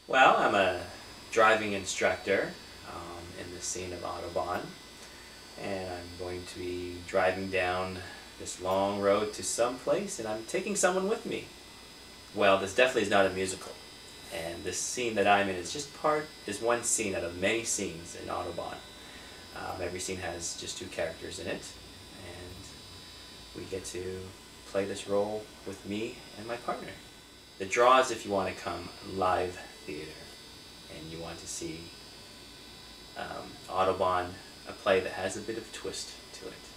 Well, I'm a driving instructor in the scene of Autobahn, and I'm going to be driving down this long road to some place, and I'm taking someone with me. Well, this definitely is not a musical, and this scene that I'm in is one scene out of many scenes in Autobahn. Every scene has just two characters in it, and we get to play this role with me and my partner. The draw is if you want to come live theater and you want to see Autobahn, a play that has a bit of twist to it.